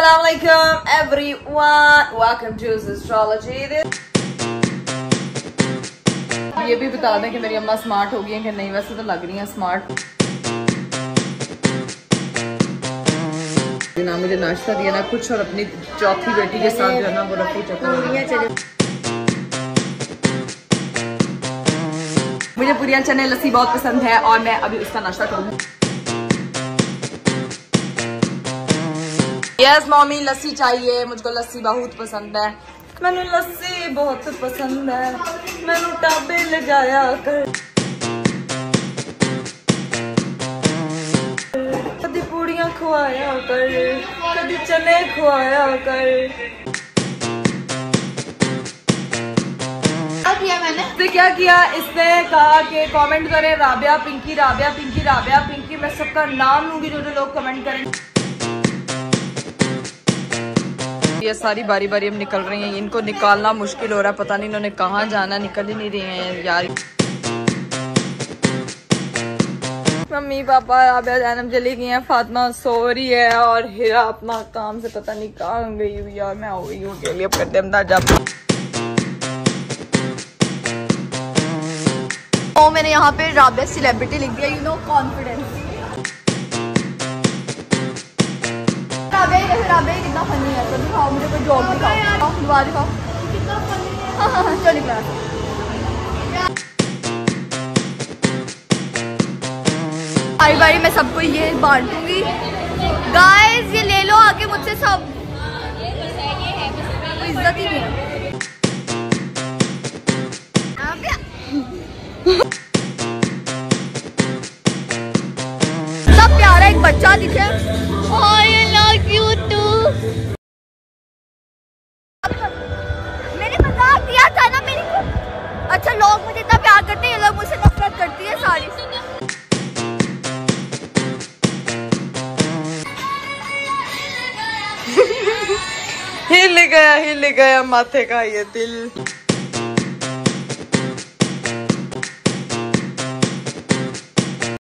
Assalamualaikum everyone, welcome to Astrology। ये भी बता दें कि मेरी अम्मा स्मार्ट हो गई है कि नहीं, वैसे तो लग रही है स्मार्ट। ना मुझे नाश्ता दिया ना कुछ, और अपनी चौथी बेटी के साथ जो है ना वो रखी चक्कर। मुझे पूरियां चने लस्सी बहुत पसंद है और मैं अभी उसका नाश्ता करूंगी। यस मम्मी, लस्सी चाहिए, मुझको लस्सी बहुत पसंद है। मैंने लस्सी बहुत पसंद है, मैंने टाबे लगाया कर, कभी पूड़ियां खुआया कर, कभी चने खुआया कर। मैंने इससे क्या किया, इसने कहा कि कमेंट करें राबिया पिंकी, राबिया पिंकी, राबिया पिंकी। मैं सबका नाम लूंगी जो जो लोग कमेंट करेंगे। ये सारी बारी बारी हम निकल रही हैं, इनको निकालना मुश्किल हो रहा है, पता नहीं इन्होंने कहाँ जाना, निकल ही नहीं रही हैं यार। मम्मी पापा राबिया जैनब चली गई हैं, फातिमा सो रही है और हिरा अपना काम से पता नहीं कहाँ गई हुई यार। मैं हो गई हूँ लिए करते तो मैंने यहाँ पे राबिया सेलिब्रिटी लिख दिया, यू नो कॉन्फिडेंस। राबिया कितना फनी है, तो दिखाओ मुझे कोई जॉब दिखाओ, दुआ दिखाओ कितना फनी है। हाँ चलिए क्लास बारी बारी मैं सबको ये बांटूंगी। गाइस ये ले लो आके मुझसे सब, कोई इज्जत ही नहीं है। सब प्यारा एक बच्चा दिखे। मैंने मजाक किया था ना मेरी को। अच्छा लोग मुझे इतना प्यार करते हैं, ये लोग मुझसे नफरत करती है सारी। हिल गया माथे का ये दिल।